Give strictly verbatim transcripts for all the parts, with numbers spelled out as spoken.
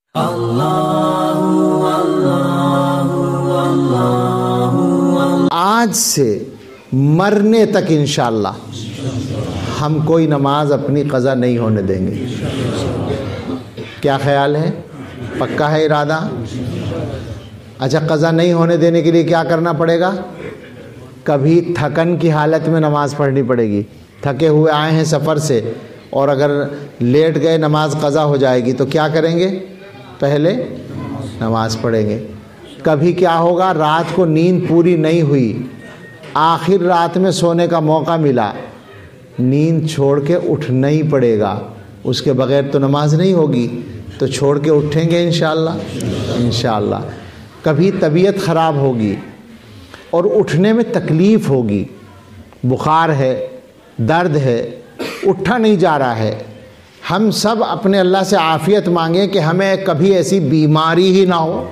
आज से मरने तक इंशाअल्लाह हम कोई नमाज अपनी क़ज़ा नहीं होने देंगे। क्या ख्याल है? पक्का है इरादा? अच्छा, क़ज़ा नहीं होने देने के लिए क्या करना पड़ेगा? कभी थकन की हालत में नमाज़ पढ़नी पड़ेगी। थके हुए आए हैं सफ़र से और अगर लेट गए नमाज क़ज़ा हो जाएगी तो क्या करेंगे? पहले नमाज पढ़ेंगे। कभी क्या होगा, रात को नींद पूरी नहीं हुई, आखिर रात में सोने का मौका मिला, नींद छोड़ के उठना ही पड़ेगा, उसके बग़ैर तो नमाज नहीं होगी, तो छोड़ के उठेंगे इंशाअल्लाह इंशाअल्लाह। कभी तबीयत ख़राब होगी और उठने में तकलीफ़ होगी, बुखार है, दर्द है, उठा नहीं जा रहा है, हम सब अपने अल्लाह से आफ़ियत मांगें कि हमें कभी ऐसी बीमारी ही ना हो।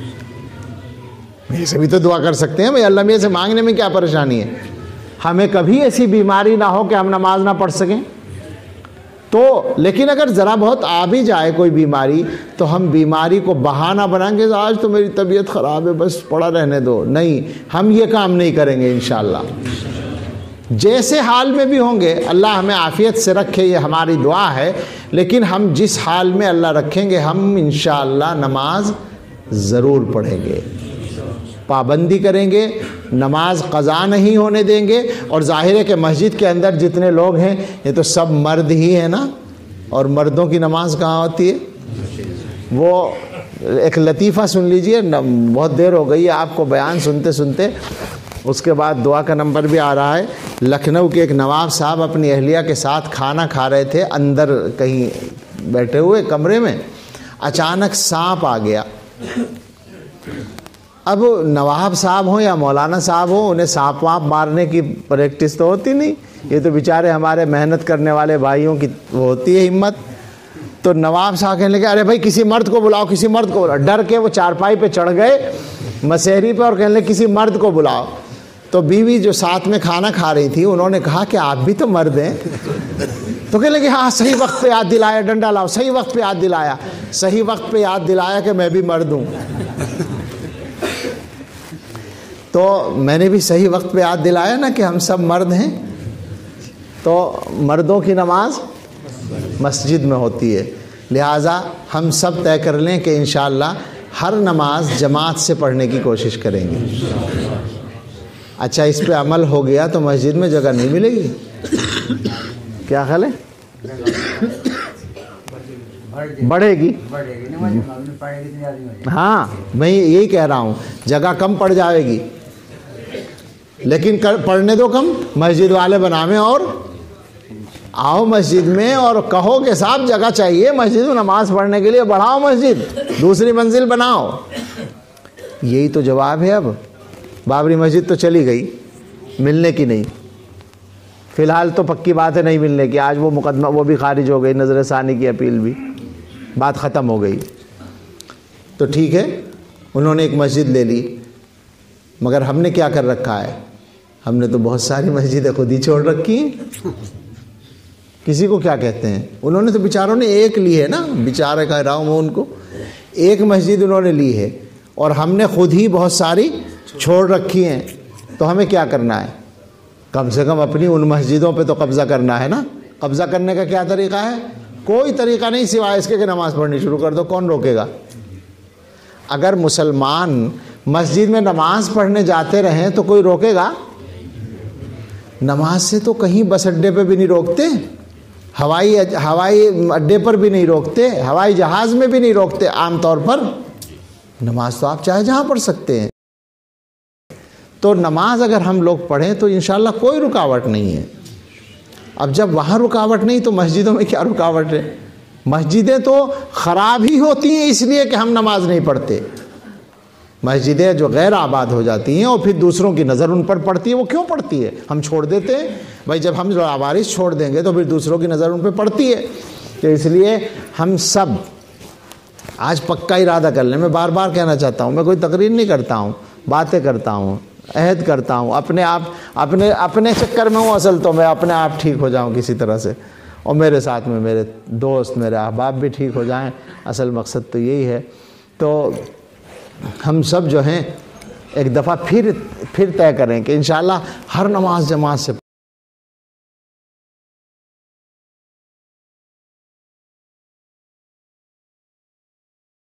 ऐसे भी तो दुआ कर सकते हैं भाई, अल्लाह में से मांगने में क्या परेशानी है? हमें कभी ऐसी बीमारी ना हो कि हम नमाज ना पढ़ सकें। तो लेकिन अगर ज़रा बहुत आ भी जाए कोई बीमारी तो हम बीमारी को बहाना बनाएंगे, आज तो मेरी तबीयत ख़राब है बस पड़ा रहने दो। नहीं, हम ये काम नहीं करेंगे इंशाअल्लाह। जैसे हाल में भी होंगे, अल्लाह हमें आफ़ियत से रखे, ये हमारी दुआ है, लेकिन हम जिस हाल में अल्लाह रखेंगे हम इंशाअल्लाह नमाज ज़रूर पढ़ेंगे, पाबंदी करेंगे, नमाज क़ज़ा नहीं होने देंगे। और ज़ाहिर है कि मस्जिद के अंदर जितने लोग हैं ये तो सब मर्द ही हैं ना, और मर्दों की नमाज कहाँ होती है? वो एक लतीफ़ा सुन लीजिए, बहुत देर हो गई है आपको बयान सुनते सुनते, उसके बाद दुआ का नंबर भी आ रहा है। लखनऊ के एक नवाब साहब अपनी अहलिया के साथ खाना खा रहे थे, अंदर कहीं बैठे हुए कमरे में, अचानक सांप आ गया। अब नवाब साहब हो या मौलाना साहब हो, उन्हें सांप वाप मारने की प्रैक्टिस तो होती नहीं, ये तो बेचारे हमारे मेहनत करने वाले भाइयों की वो होती है हिम्मत। तो नवाब साहब कहने लगे, अरे भाई किसी मर्द को बुलाओ, किसी मर्द को बुलाओ। डर के वो चारपाई पे चढ़ गए मसेहरी पे और कहने लगे किसी मर्द को बुलाओ। तो बीवी जो साथ में खाना खा रही थी उन्होंने कहा कि आप भी तो मर्द हैं। तो कहने लगे हाँ, सही वक्त पे याद दिलाया, डंडा लाओ, सही वक्त पे याद दिलाया, सही वक्त पे याद दिलाया कि मैं भी मर्द हूँ। तो मैंने भी सही वक्त पे याद दिलाया ना कि हम सब मर्द हैं। तो मर्दों की नमाज मस्जिद में होती है, लिहाजा हम सब तय कर लें कि इंशाअल्लाह हर नमाज जमात से पढ़ने की कोशिश करेंगे। अच्छा, इस पे अमल हो गया तो मस्जिद में जगह नहीं मिलेगी, क्या ख्याल है? बढ़ेगी। हाँ, मैं यही कह रहा हूँ, जगह कम पड़ जाएगी, लेकिन पढ़ने दो कम, मस्जिद वाले बनावे और आओ मस्जिद में और कहो कि साहब जगह चाहिए मस्जिद में नमाज पढ़ने के लिए, बढ़ाओ मस्जिद, दूसरी मंजिल बनाओ। यही तो जवाब है। अब बाबरी मस्जिद तो चली गई, मिलने की नहीं, फ़िलहाल तो पक्की बात है नहीं मिलने की, आज वो मुकदमा वो भी खारिज हो गई, नज़र सानी की अपील भी, बात ख़त्म हो गई। तो ठीक है, उन्होंने एक मस्जिद ले ली, मगर हमने क्या कर रखा है? हमने तो बहुत सारी मस्जिदें खुद ही छोड़ रखी हैं। किसी को क्या कहते हैं? उन्होंने तो बेचारों ने एक ली है ना, बेचारे कह रहा हूँ मैं उनको, एक मस्जिद उन्होंने ली है और हमने खुद ही बहुत सारी छोड़ रखी हैं। तो हमें क्या करना है? कम से कम अपनी उन मस्जिदों पे तो कब्ज़ा करना है ना। कब्ज़ा करने का क्या तरीक़ा है? कोई तरीक़ा नहीं सिवाय इसके कि नमाज़ पढ़नी शुरू कर दो, कौन रोकेगा? अगर मुसलमान मस्जिद में नमाज पढ़ने जाते रहें तो कोई रोकेगा? नमाज से तो कहीं बस अड्डे पे भी नहीं रोकते, हवाई हवाई अड्डे पर भी नहीं रोकते, हवाई जहाज़ में भी नहीं रोकते। आम तौर पर नमाज तो आप चाहे जहाँ पढ़ सकते हैं। तो नमाज अगर हम लोग पढ़ें तो इंशाअल्लाह कोई रुकावट नहीं है। अब जब वहाँ रुकावट नहीं तो मस्जिदों में क्या रुकावट है? मस्जिदें तो ख़राब ही होती हैं इसलिए कि हम नमाज नहीं पढ़ते। मस्जिदें जो गैर आबाद हो जाती हैं और फिर दूसरों की नज़र उन पर पड़ती है, वो क्यों पड़ती है? हम छोड़ देते हैं भाई, जब हम लावारिस छोड़ देंगे तो फिर दूसरों की नज़र उन पर पड़ती है। तो इसलिए हम सब आज पक्का इरादा कर लें। मैं बार बार कहना चाहता हूँ, मैं कोई तकरीर नहीं करता हूँ, बातें करता हूँ, अहद करता हूँ, अपने आप अपने अपने चक्कर में हूँ, असल तो मैं अपने आप ठीक हो जाऊँ किसी तरह से, और मेरे साथ में मेरे दोस्त, मेरे अहबाब भी ठीक हो जाएं। असल मकसद तो यही है। तो हम सब जो हैं एक दफ़ा फिर फिर तय करें कि इंशाअल्लाह हर नमाज जमात से